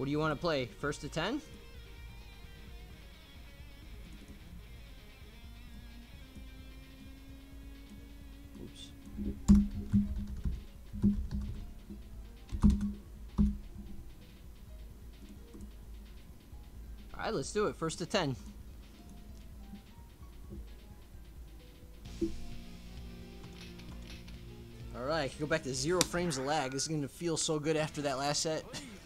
What do you want to play? First to 10? Oops. Alright, let's do it. First to 10. Alright, I can go back to 0 frames of lag. This is going to feel so good after that last set.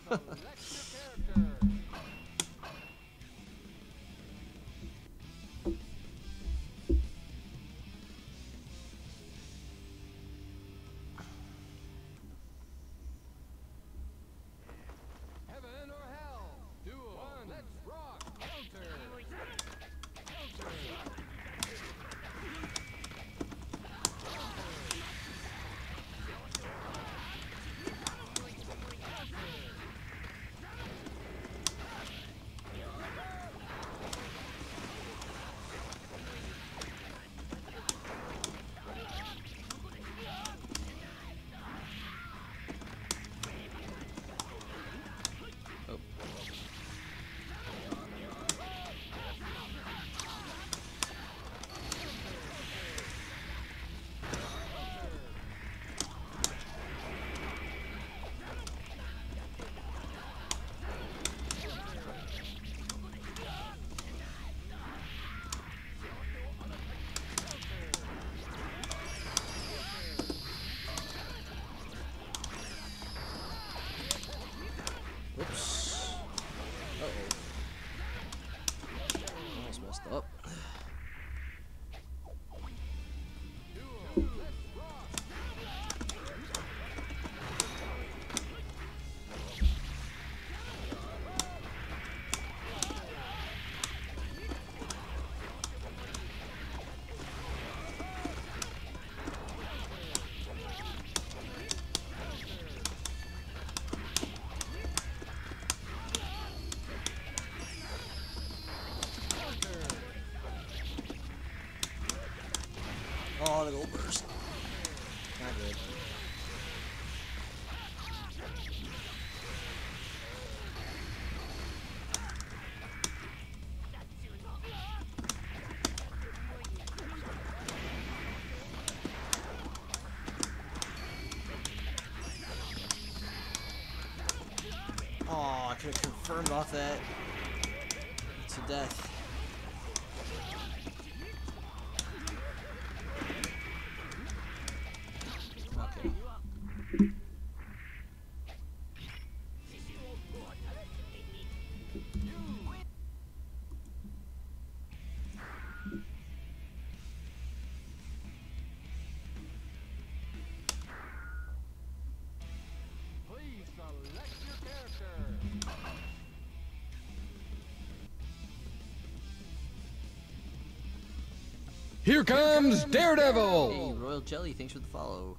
Whoops. Uh-oh. Almost messed up. Oh, the gold burst. Not good. Oh, I could have confirmed off that to death. Here comes Daredevil! Hey, Royal Jelly, thanks for the follow.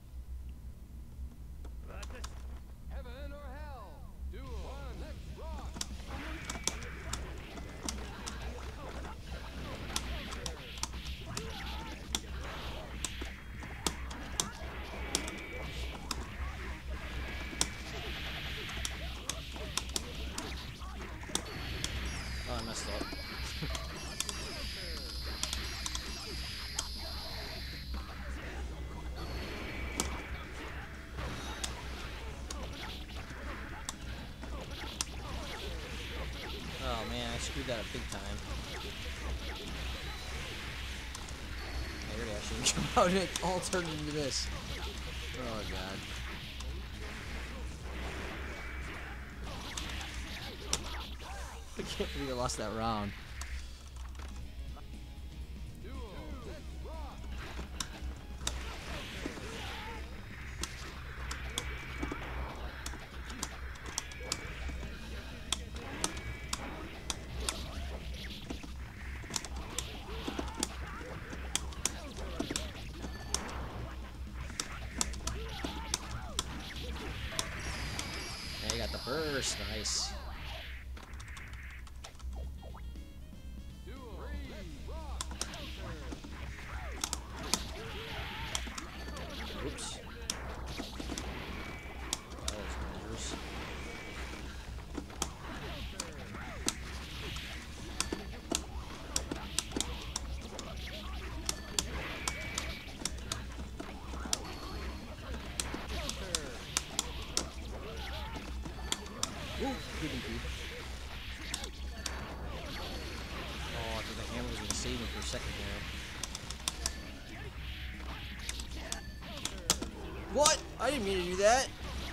Heaven or hell? Duel. One, let's rock. Oh, I messed up. Oh man, I screwed that up big time. I really shouldn't come out and it all turned into this. Oh god. I can't believe I lost that round. Yeah, you got the burst, nice. saving for a second there. What? I didn't mean to do that.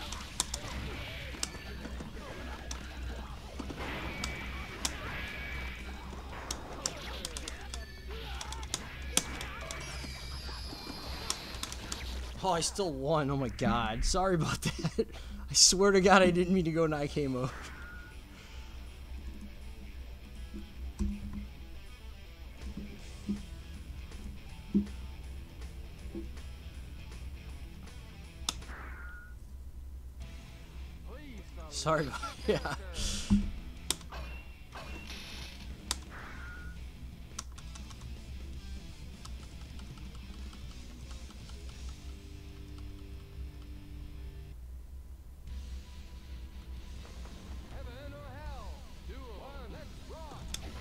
Oh, I still won. Oh my god. Sorry about that. I swear to god I didn't mean to go Nike mode. Sorry about yeah. Heaven or hell? Duel. One. Let's rock.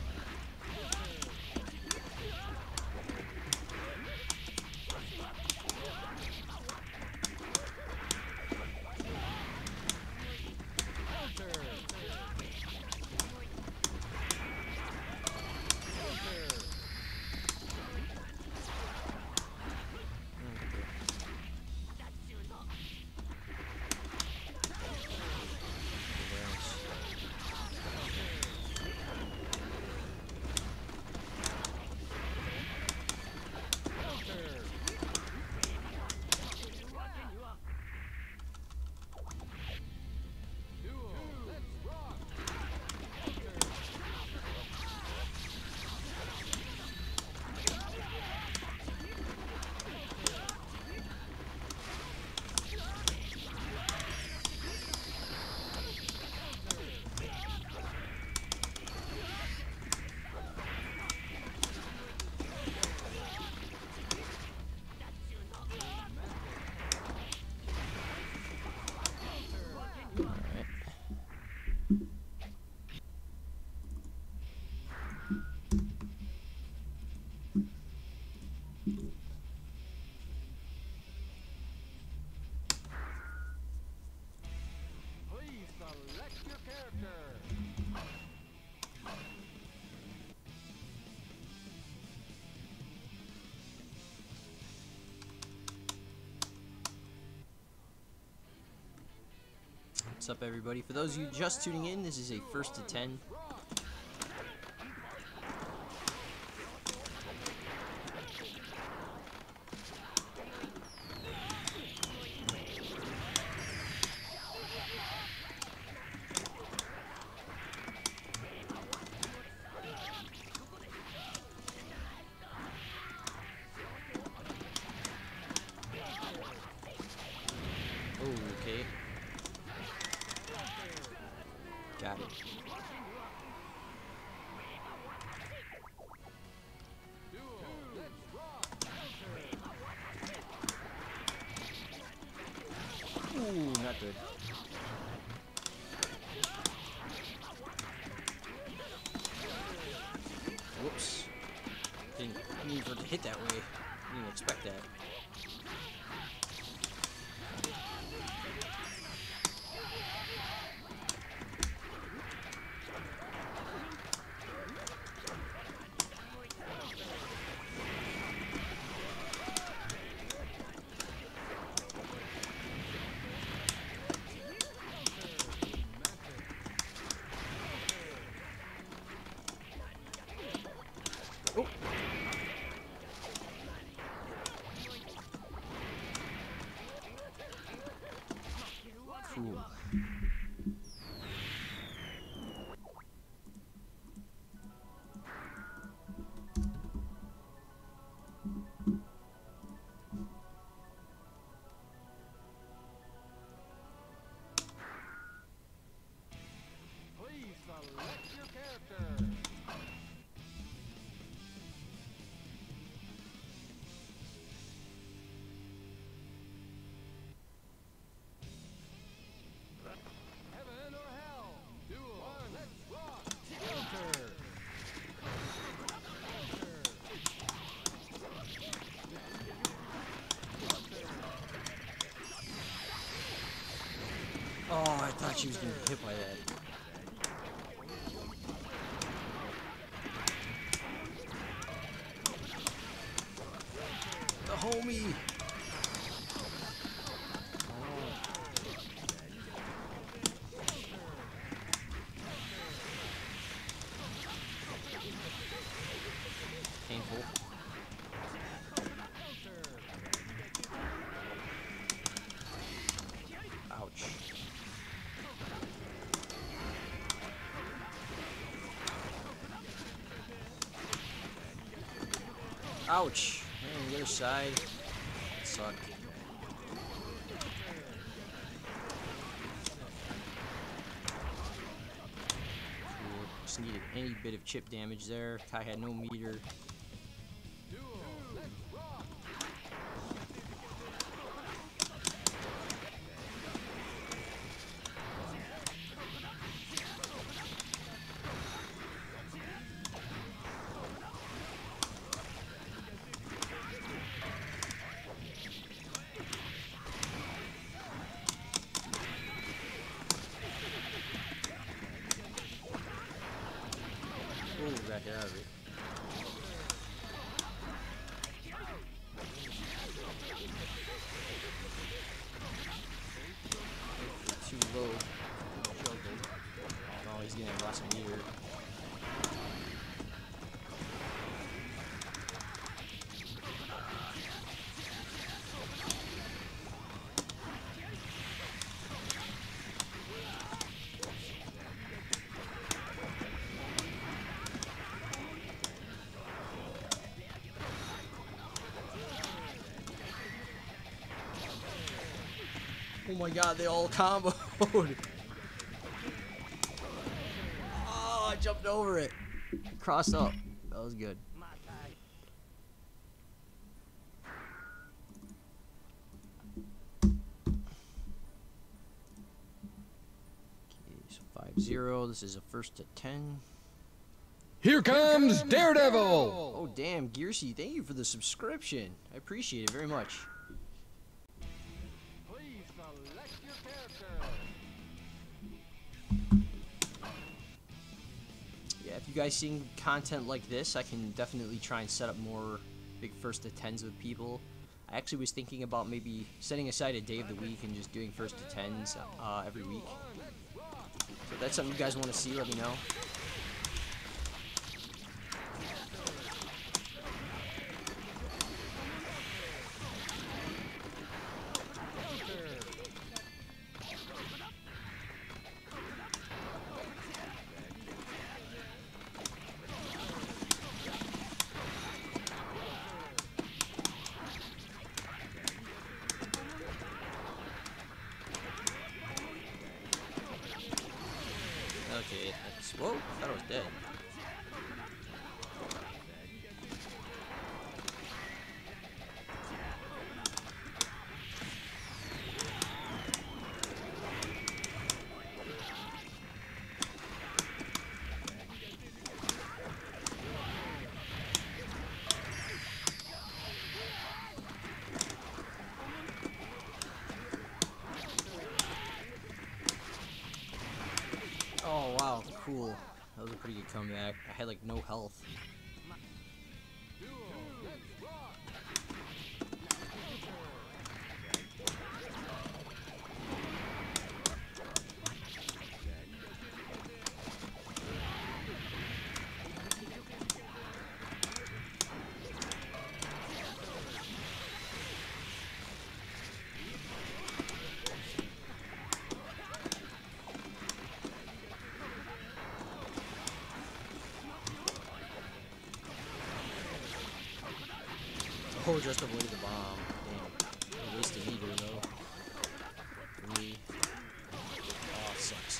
Please select your character. What's up, everybody? For those of you just tuning in, this is a first to 10. Oh, okay. Got it. Ooh, not good. Whoops. Didn't mean for it to hit that way. Didn't expect that. Oh. Cool. Please select your character. Heaven or hell? Duel. One. Let's rock. Enter. Oh, I thought she was gonna get hit by that. homie. Painful. Ouch. Ouch. Man, the other side. That sucked. Cool. Just needed any bit of chip damage there. Kai had no meter. Ooh, got get out of it. Too low. Oh, he's getting lots of meter. Oh my god, they all comboed. Oh, I jumped over it. Crossed up. That was good. Okay, so 5-0. This is a first to 10. Here comes Daredevil! Oh, damn, Gearsy, thank you for the subscription. I appreciate it very much. Please select your character. Yeah, if you guys seeing content like this, I can definitely try and set up more big first to 10s with people. I actually was thinking about maybe setting aside a day of the week and just doing first to 10s every week. So if that's something you guys want to see, let me know. Okay, that's... Whoa, I thought I was dead. Oh wow, cool. That was a pretty good comeback. I had like no health. Oh, just avoided the bomb. Damn. Wasted meter though. For me. Oh, it sucks.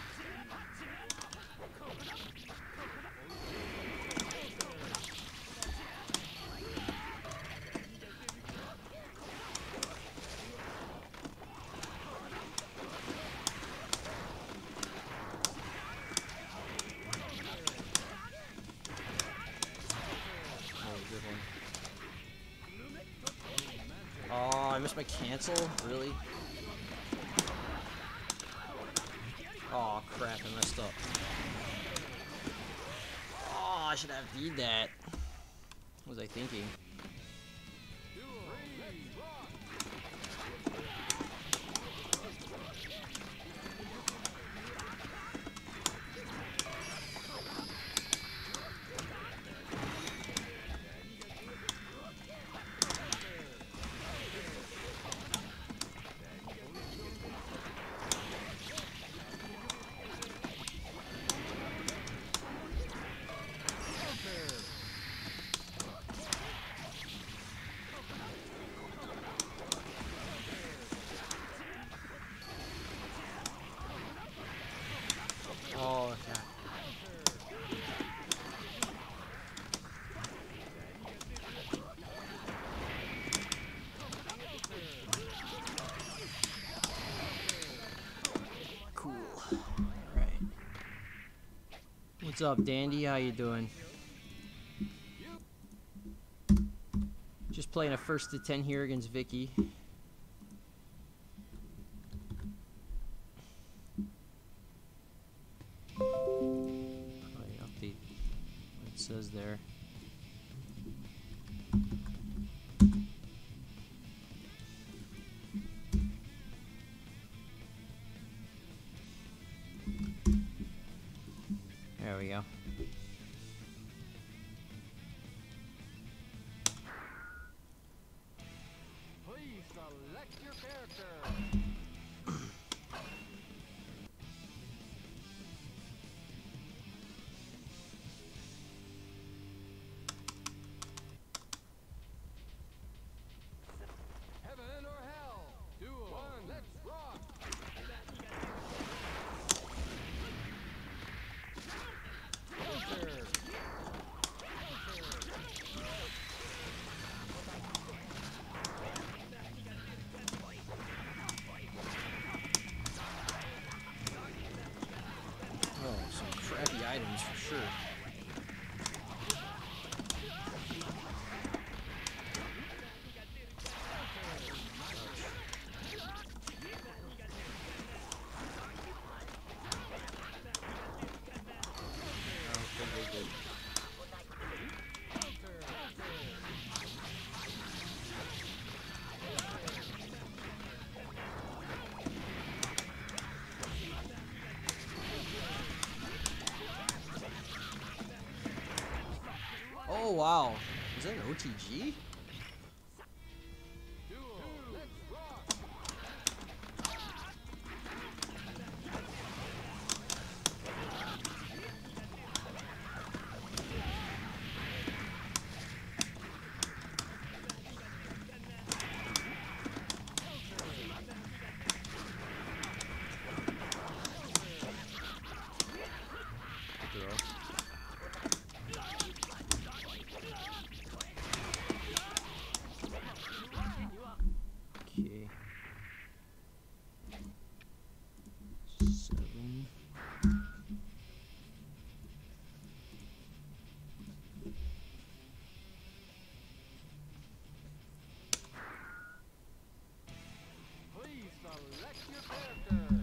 Oh, good one. Oh, I missed my cancel? Really? Oh crap, I messed up. Oh, I should have feed that. What was I thinking? What's up, Dandy? How you doing? Just playing a 1st to 10 here against Vicky. Probably update what it says there. There we go. Please select your character. Heaven or hell? Duel. One. Let's rock. Counter. Oh, some crappy items for sure. Oh wow, is that an OTG? Duel. Let's rock. Okay. 7. Please select your character.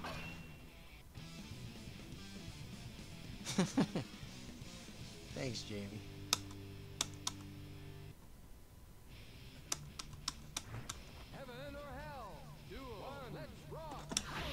Thanks, Jamie. Heaven or hell? Duel. One. Let's rock.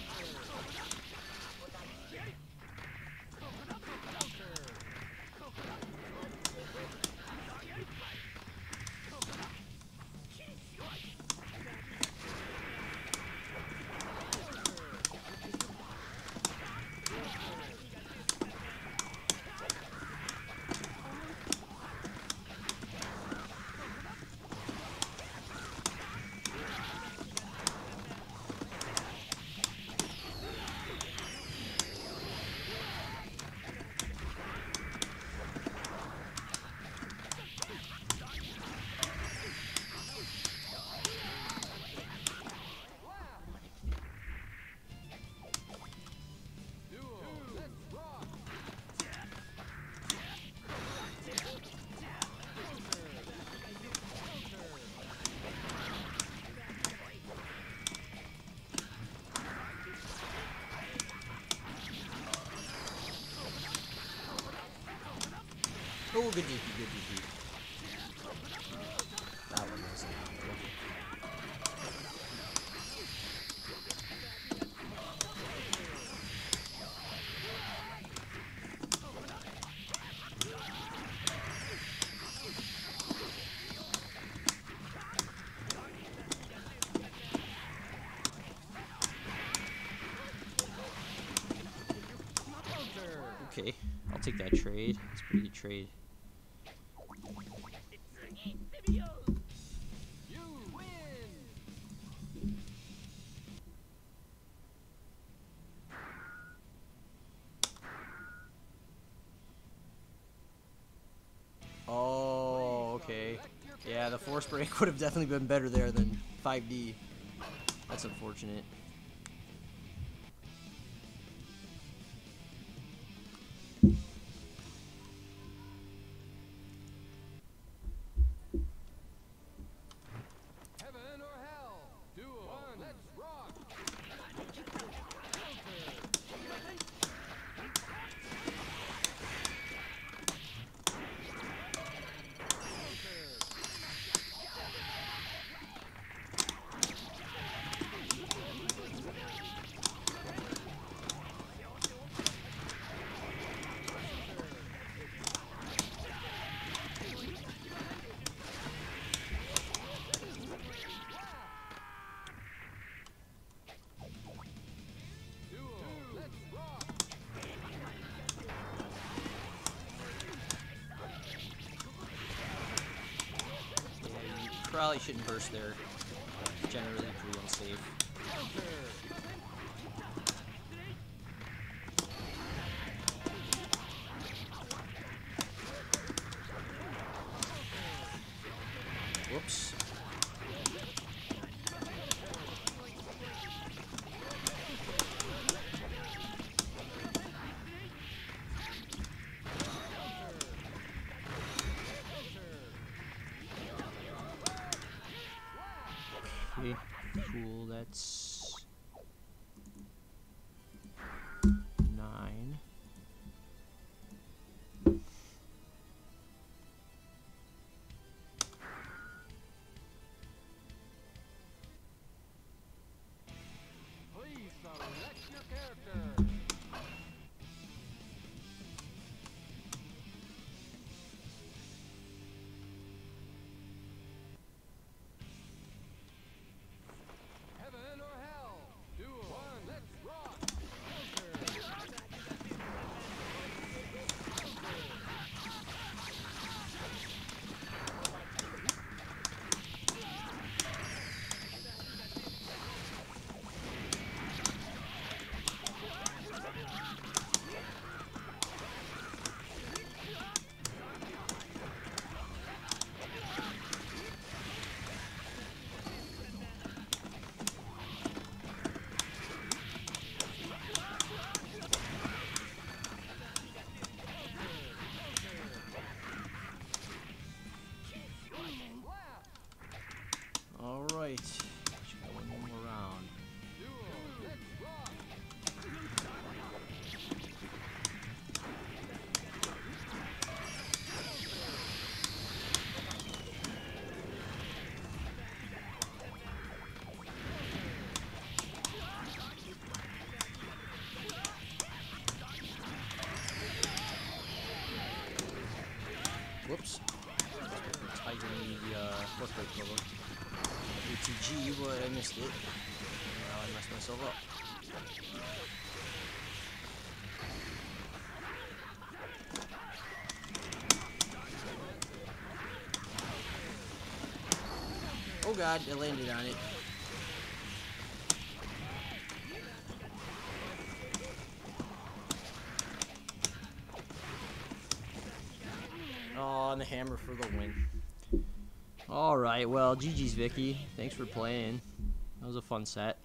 Duel. Let's rock. Oh, good DP, good DP. That one was okay. I'll take that trade. It's a pretty good trade. You win. Oh, okay. Yeah, the force break would have definitely been better there than 5D. That's unfortunate. probably shouldn't burst there. Generally pretty unsafe. Whoops. Okay, cool, that's 9. Please select your character. Heaven or hell. Duel. One. Let's rock. Alright. Just got one more round. Duel. Let's rock. Whoops. Tightening the force brake cover. ATG, but I missed it. Now I messed myself up. Oh god, I landed on it. Oh, and the hammer for the win. Alright, well, GG's Vicky. Thanks for playing. That was a fun set.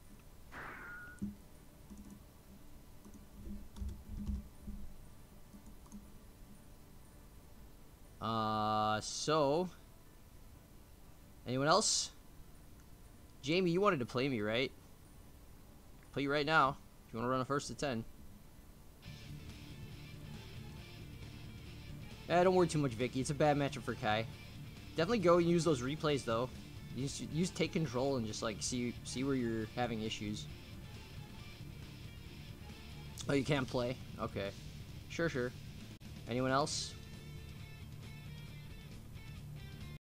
So... anyone else? Jamie, you wanted to play me, right? Play you right now. If you want to run a first to 10. Don't worry too much, Vicky. It's a bad matchup for Kai. Definitely go and use those replays, though. Use take control and just like see where you're having issues. Oh, you can't play? Okay. Sure. Anyone else?